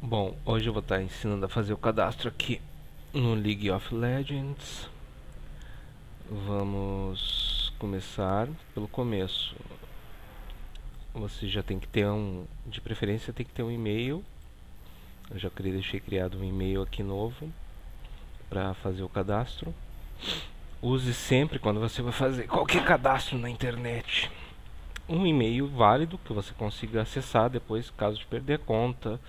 Bom, hoje eu vou estar ensinando a fazer o cadastro aqui no League of Legends. Vamos começar pelo começo. Você já tem que ter de preferência tem que ter um e-mail. Eu já deixei criado um e-mail aqui novo para fazer o cadastro. Use sempre, quando você vai fazer qualquer cadastro na internet, um e-mail válido que você consiga acessar depois, caso de perder a conta,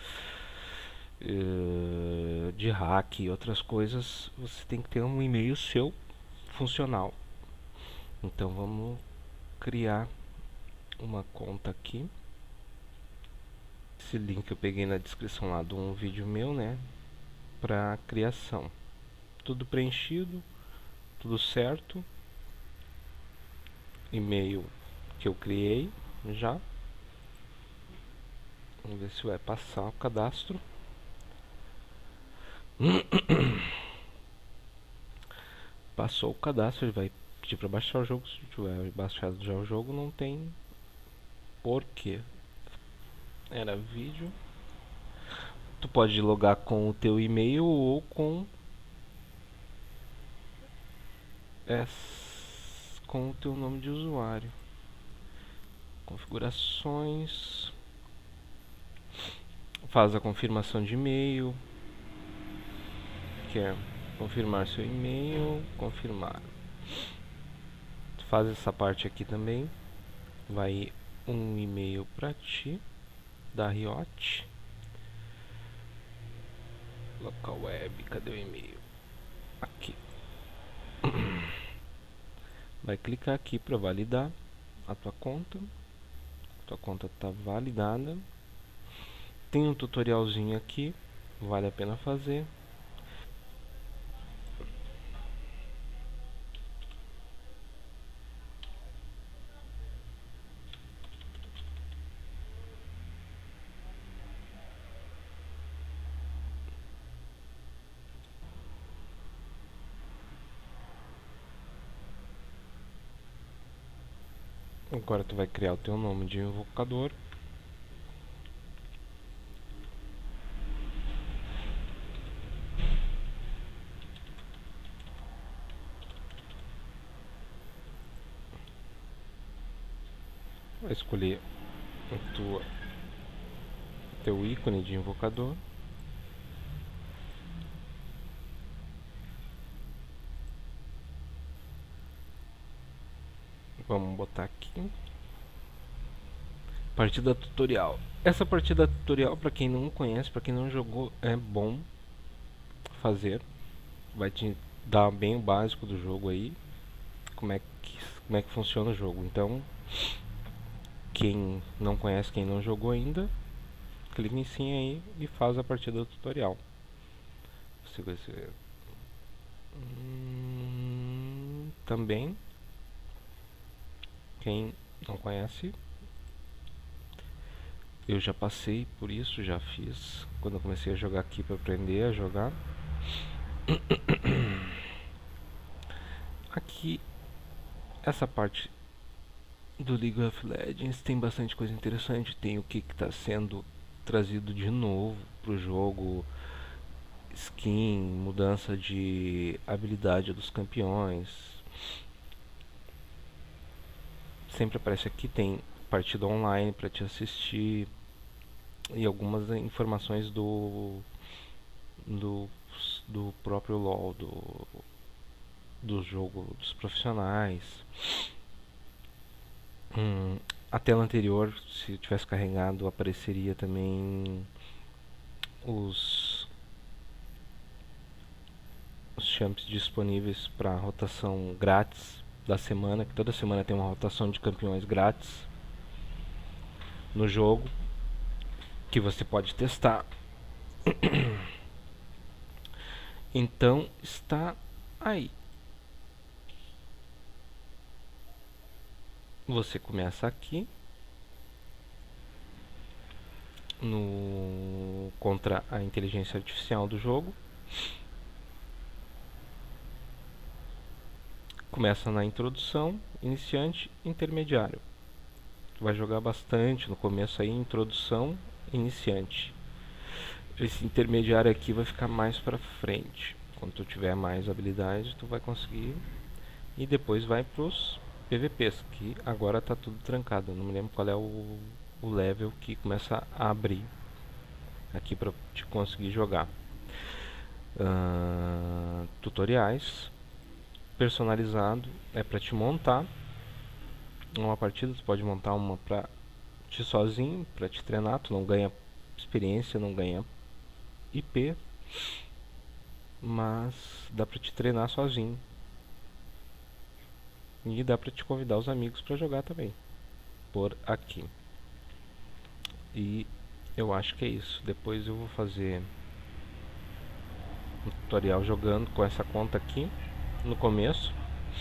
de hack e outras coisas. Você tem que ter um e-mail seu funcional. Então vamos criar uma conta aqui. Esse link eu peguei na descrição lá de um vídeo meu, né, para criação. Tudo preenchido, tudo certo. E-mail que eu criei já. Vamos ver se vai passar o cadastro. Passou o cadastro, ele vai pedir para baixar o jogo. Se tiver baixado já o jogo, não tem porquê. Era vídeo. Tu pode logar com o teu e-mail ou com com o teu nome de usuário. Configurações. Faz a confirmação de e-mail. Quer confirmar seu e-mail, confirmar. Faz essa parte aqui também. Vai um e-mail para ti da Riot. Local web, cadê o e-mail? Aqui. Vai clicar aqui para validar a tua conta. Tua conta está validada. Tem um tutorialzinho aqui, vale a pena fazer. Agora tu vai criar o teu nome de invocador. Vai escolher o teu ícone de invocador. Vamos botar aqui. Partida tutorial. Essa partida tutorial, para quem não conhece, para quem não jogou, é bom fazer. Vai te dar bem o básico do jogo aí. Como é que funciona o jogo. Então, quem não conhece, quem não jogou ainda, clica em sim aí e faz a partida tutorial. Você vai ser também, quem não conhece, eu já passei por isso, já fiz quando eu comecei a jogar aqui para aprender a jogar. Aqui, essa parte do League of Legends tem bastante coisa interessante. Tem o que está sendo trazido de novo para o jogo, skin, mudança de habilidade dos campeões. Sempre aparece aqui, tem partida online para te assistir e algumas informações do próprio LoL, do jogo dos profissionais. A tela anterior, se tivesse carregado, apareceria também os champs disponíveis para rotação grátis da semana, que toda semana tem uma rotação de campeões grátis no jogo que você pode testar. Então está aí. Você começa aqui no contra a inteligência artificial do jogo. Começa na introdução, iniciante, intermediário. Vai jogar bastante no começo aí, introdução, iniciante. Esse intermediário aqui vai ficar mais pra frente. Quando tu tiver mais habilidade, tu vai conseguir. E depois vai pros PVPs, que agora tá tudo trancado. Eu não me lembro qual é o level que começa a abrir aqui pra te conseguir jogar. Tutoriais. Personalizado é pra te montar uma partida. Tu pode montar uma pra ti sozinho, pra te treinar. Tu não ganha experiência, não ganha IP, mas dá pra te treinar sozinho. E dá pra te convidar os amigos pra jogar também, por aqui. E eu acho que é isso. Depois eu vou fazer um tutorial jogando com essa conta aqui no começo.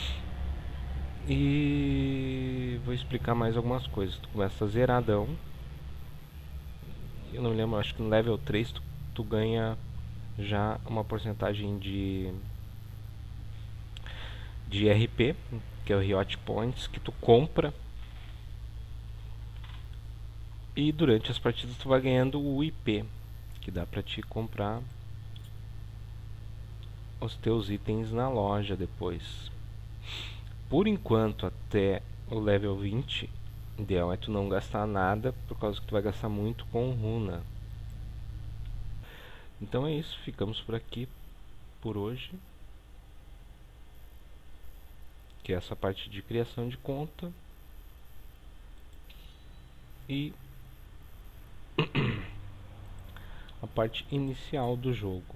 E vou explicar mais algumas coisas. Tu começa zeradão. Eu não me lembro, acho que no level 3 tu ganha já uma porcentagem de RP, que é o Riot Points, que tu compra. E durante as partidas tu vai ganhando o IP, que dá pra te comprar os teus itens na loja depois. Por enquanto, até o level 20, o ideal é tu não gastar nada, por causa que tu vai gastar muito com runa. Então é isso, ficamos por aqui por hoje. Que é essa parte de criação de conta. E a parte inicial do jogo.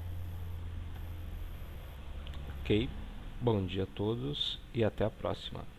Ok? Bom dia a todos e até a próxima.